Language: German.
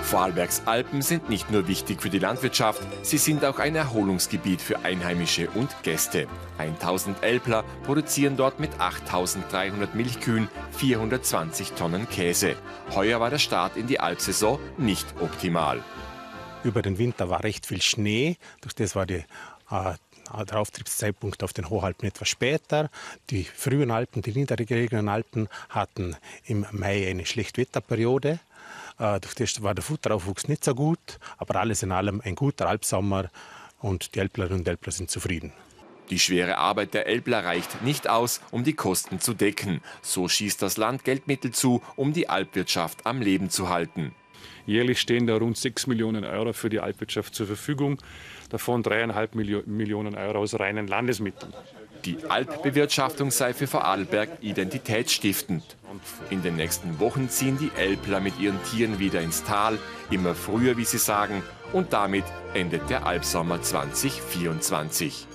Vorarlbergs Alpen sind nicht nur wichtig für die Landwirtschaft, sie sind auch ein Erholungsgebiet für Einheimische und Gäste. 1000 Älpler produzieren dort mit 8300 Milchkühen 420 Tonnen Käse. Heuer war der Start in die Alpsaison nicht optimal. Über den Winter war recht viel Schnee, durch das war der Auftriebszeitpunkt auf den Hochalpen etwas später. Die frühen Alpen, die niedergelegenen Alpen hatten im Mai eine Schlechtwetterperiode. Durch das war der Futteraufwuchs nicht so gut, aber alles in allem ein guter Alpsommer und die Älplerinnen und Älpler sind zufrieden. Die schwere Arbeit der Älpler reicht nicht aus, um die Kosten zu decken. So schießt das Land Geldmittel zu, um die Alpwirtschaft am Leben zu halten. Jährlich stehen da rund 6 Millionen Euro für die Alpwirtschaft zur Verfügung, davon 3,5 Millionen Euro aus reinen Landesmitteln. Die Alpbewirtschaftung sei für Vorarlberg identitätsstiftend. In den nächsten Wochen ziehen die Älpler mit ihren Tieren wieder ins Tal, immer früher, wie sie sagen, und damit endet der Alpsommer 2024.